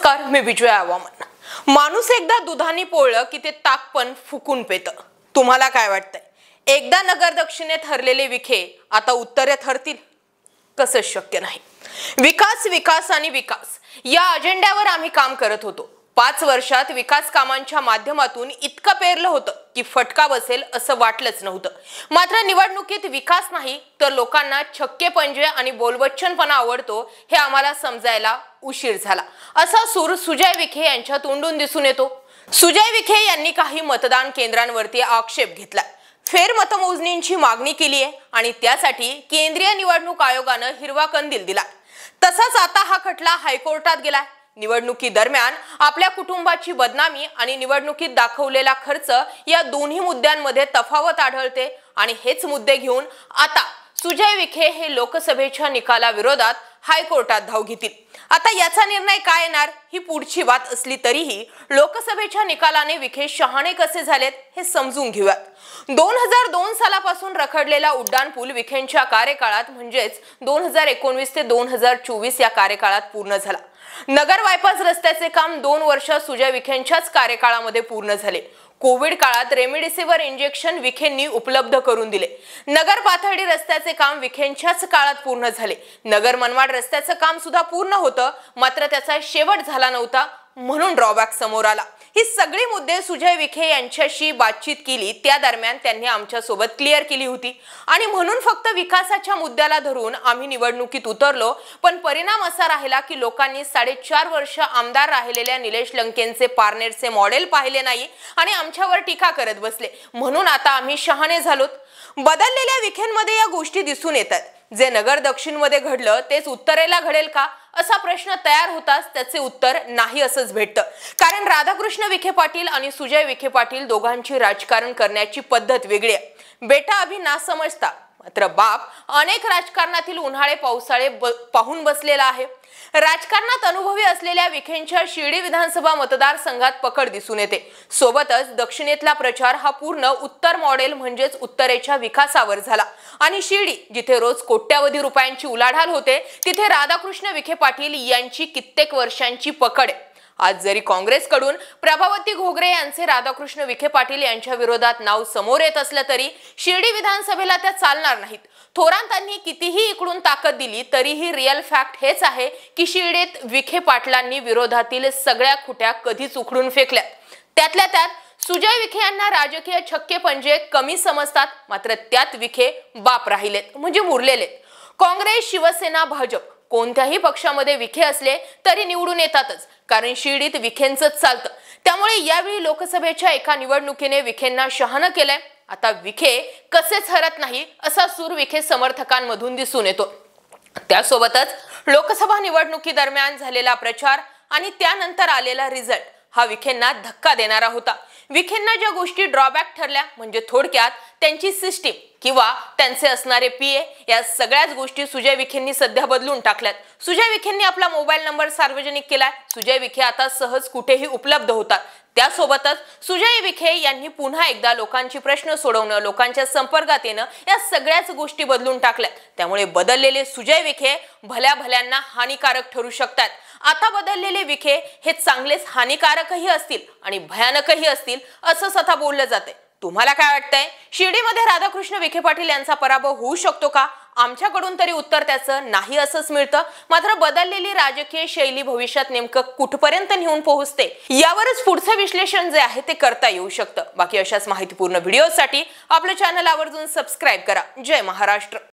नमस्कार, मी विजया वामन। माणूस एकदा दुधाने पोळलं की ते ताक पण फुकून पेतं। तुम्हाला काय वाटतंय? एकदा नगर दक्षिणेत हरलेले विखे आता उत्तरेत हरतील? कसं शक्य नाही। विकास विकास आणि विकास या अजेंड्यावर आम्ही काम करत होतो। 5 वर्षात विकास कामांच्या माध्यमातून इतकं पेरलं होतं की फटका बसेल असं वाटलंच नव्हतं। मात्र निवडणुकीत विकास नाही तर लोकांना छक्के पंजे आणि बोलबच्चनपणा आवडतो हे आम्हाला समजायला उशीर झाला। असा सूर सुजय विखे यांच्या तोंडून दिसून येतो। सुजय विखे यांनी काही मतदान केंद्रांवरती आक्षेप घेतला, फेर मतमोजणीची मागणी केली आहे आणि त्यासाठी केंद्रीय निवडणूक आयोगाने हिरवा कंदील दिला। तसाच आता हा खटला हायकोर्टात गेला। निवडणुकी दरम्यान आपल्या कुटुंबाची बदनामी आणि निवडणुकीत दाखवलेला खर्च या दोन्ही मुद्द्यांमध्ये तफावत आढळते आणि हेच मुद्दे घेऊन आता सुजय विखे हे लोकसभेच्या निकालाविरोधात हायकोर्टात धाव घेतील। आता याचा निर्णय काय येणार ही पुढची बात असली तरीही लोकसभेच्या निकालाने विखे शहाणे कसे झालेत हे समजून घेऊयात। 2002 सालापासून रखडलेला उड्डाणपूल विखेंच्या कार्यकाळात म्हणजेच 2019 ते 2024 या कार्यकाळात पूर्ण झाला। नगर बायपास रस्त्याचे काम 2 वर्षात सुजय विखेंच्याच कार्यकाळामध्ये पूर्ण झाले। कोविड काळात रेमडेसिविर इंजेक्शन विखेंनी उपलब्ध करून दिले। नगर पाथर्डी रस्त्याचे काम विखेंच्याच काळात पूर्ण झाले। नगर मनमाड रस्त्याचं काम सुद्धा पूर्ण होतं, मात्र त्याचा शेवट झाला नव्हता म्हणून ड्रॉबॅक समोर आला। ही सगळी मुद्दे सुजय विखे यांच्याशी बातचीत केली त्या दरम्यान त्यांनी आमच्या सोबत क्लिअर केली होती आणि म्हणून फक्त विकासाच्या मुद्द्याला धरून आम्ही निवडणुकीत उतरलो। पण परिणाम असा राहिला की लोकांनी 4.5 वर्ष आमदार राहिलेल्या निलेश लंकेंचे पारनेरचे मॉडेल पाहिले नाही आणि आमच्यावर टीका करत बसले। म्हणून आता आम्ही शहाणे झालोत। बदललेल्या विखेंमध्ये या गोष्टी दिसून येतात। जे नगर दक्षिण मध्ये घडलं तेच उत्तरेला घडेल का असा प्रश्न तयार होताच त्याचे उत्तर नाही असंच भेटतं। कारण राधाकृष्ण विखे पाटील आणि सुजय विखे पाटील दोघांची राजकारण करण्याची पद्धत वेगळी आहे। बेटा अभि ना समजता, मात्र बाप अनेक राजकारणातील उन्हाळे पावसाळे पाहून बसलेला आहे। राजकारणात अनुभवी असलेल्या विखेंच्या शिर्डी विधानसभा मतदारसंघात पकड दिसून येते। सोबतच दक्षिणेतला प्रचार हा पूर्ण उत्तर मॉडेल म्हणजेच उत्तरेच्या विकासावर झाला आणि शिर्डी जिथे रोज कोट्यावधी रुपयांची उलाढाल होते तिथे राधाकृष्ण विखे पाटील यांची कित्येक वर्षांची पकड आहे। आज जरी काँग्रेसकडून प्रभावती घोगरे यांचे राधाकृष्ण विखे पाटील यांच्या विरोधात नाव समोर येत असलं तरी शिर्डी विधानसभेला त्या चालणार नाहीत। थोरांतांनी कितीही इकडून ताकद दिली तरीही रिअल फॅक्ट हेच आहे की शिर्डीत विखे पाटलांनी विरोधातील सगळ्या खुट्या कधीच उखडून फेकल्या। त्यातल्या त्यात सुजय विखे यांना राजकीय छक्के पंजे कमी समजतात, मात्र त्यात विखे बाप राहिलेत म्हणजे मुरलेले। काँग्रेस, शिवसेना, भाजप कोणत्याही पक्षामध्ये विखे असले तरी निवडून येतातच, कारण शिर्डीत विखेंचंच चालतं। त्यामुळे यावेळी लोकसभेच्या एका निवडणुकीने विखेंना शहाणं केलंय। आता विखे कसेच हरत नाही असा सूर विखे समर्थकांमधून दिसून येतो। त्यासोबतच लोकसभा निवडणुकी दरम्यान झालेला प्रचार आणि त्यानंतर आलेला रिझल्ट हा विखेंना धक्का देणारा होता। विखेंना ज्या गोष्टी ड्रॉबॅक ठरल्या म्हणजे थोडक्यात त्यांची सिस्टीम किंवा त्यांचे असणारे पीए या सगळ्याच गोष्टी सुजय विखेंनी सध्या बदलून टाकल्यात। सुजय विखेंनी आपला मोबाईल नंबर सार्वजनिक केलाय। सुजय विखे आता सहज कुठेही उपलब्ध होतात। त्यासोबतच सुजय विखे यांनी पुन्हा एकदा लोकांची प्रश्न सोडवणं, लोकांच्या संपर्कात येणं या सगळ्याच गोष्टी बदलून टाकल्यात। त्यामुळे बदललेले सुजय विखे भल्या भल्यांना हानिकारक ठरू शकतात। आता बदललेले विखे हे चांगलेच हानिकारकही असतील आणि भयानकही असतील असं आता बोललं जाते। तुम्हाला काय वाटतंय? शिर्डीमध्ये राधाकृष्ण विखे पाटील यांचा पराभव होऊ शकतो का? आमच्याकडून तरी उत्तर त्याचं नाही असंच मिळतं। मात्र बदललेली राजकीय शैली भविष्यात नेमकं कुठपर्यंत नेऊन पोहोचते यावरच पुढचं विश्लेषण जे आहे ते करता येऊ शकतं। बाकी अशाच माहितीपूर्ण व्हिडिओसाठी आपल्या चॅनल आवर्जून सबस्क्राईब करा। जय महाराष्ट्र।